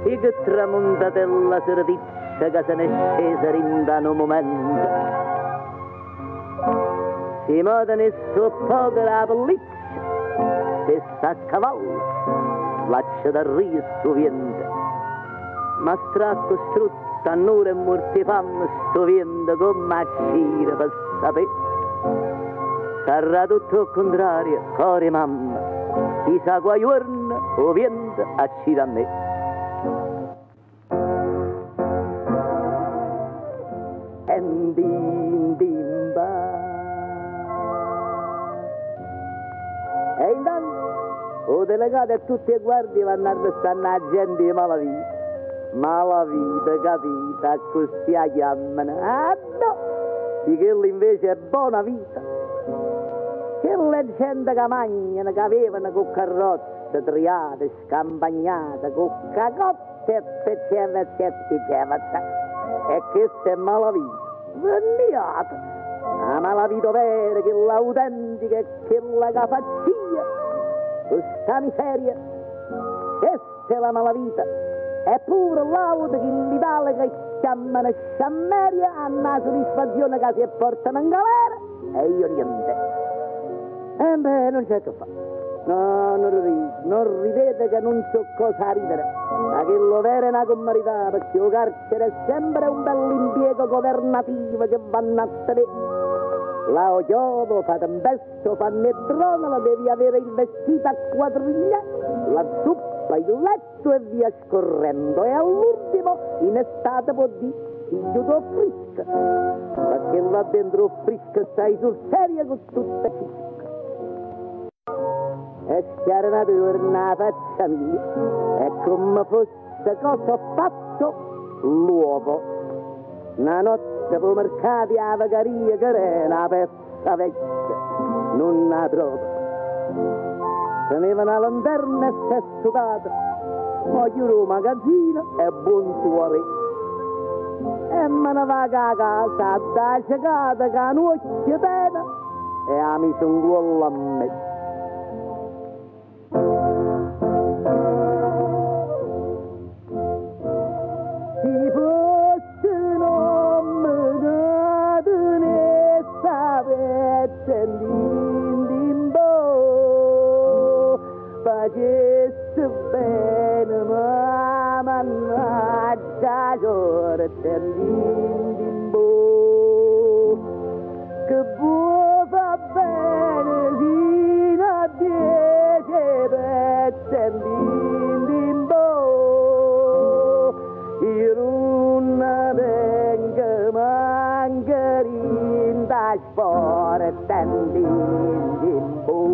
e che tramonta della serdizia che se ne è scesa rinda un momento. Si moda ne soppoca la pelliccia, se sta a cavallo, lascia da rio sto vento. Ma stracco strutta, annura e mortifam, sto vento come a scire per sapere. Sarà tutto il contrario, cuore mamma, chissà qua giorno o vento a scire a me. E intanto o delegato e tutti i guardie vanno a restare a gente di malavita. Malavita, capita, così la chiamano. Ah no! Di quello invece è buona vita. Quelle gente che mangiano, che avevano con carrozze, triate, scampagnate, con cacotte e pezzetti. E questa è malavita. Venniate! La malavita vera, quella autentica, quella che faccia, questa miseria, questa è la malavita, è pure l'auto che l'Italia che chiamano sciammeria, hanno una soddisfazione che si portano in galera, e io niente. E beh, non c'è che fare. No, non ridete che non c'ho cosa a ridere. Ma che lo vero è una commerità, perché il carcere è sempre un bell'impiego governativo che vanno a tenere. La ogiovo, fate un besto, fanno il trono, la devi avere il vestito a quadriglia, la zuppa, il letto e via scorrendo. E all'ultimo, in estate può dire, figlio tuo frisca, perché là dentro frisca stai sul serio con tutte città. E schiarenato una faccia mia, e come fosse cosa ho fatto l'uovo. Una notte per mercati a vagaria che era una pezza vecchia, non la trovo. Teneva una lanterna e si è sudata, poi chiudo il magazzino e buon suore. E me ne va a casa, da cecata che non occhio pena, e ha messo un gol a me. Si fosse un uomo nato nella pezza d'indimbo, facesse bene, ma mannaggia sorte d'indimbo, che può fa bene fino a 10 pezze d'indimbo. Io non vengo mancarin da spore tendindimbo.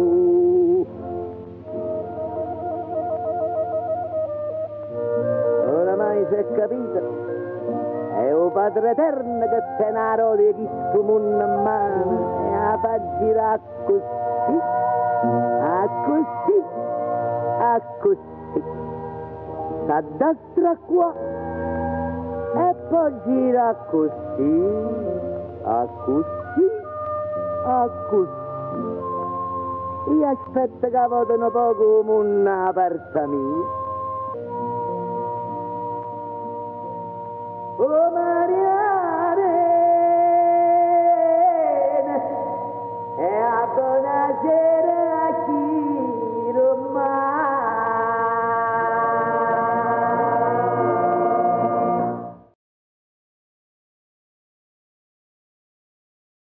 Oramai si è capito, è il Padre Eterno che te ne rode chi sto mondo in mano e la fa girare così, a così, da destra qua e poi gira così, a così, a così. Io aspetto che vadano poco come una parza mia. Oh Maria!